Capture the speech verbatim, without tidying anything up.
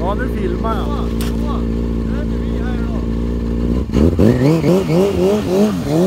Ja, nu filmar jag. Så, så, nu är vi här då.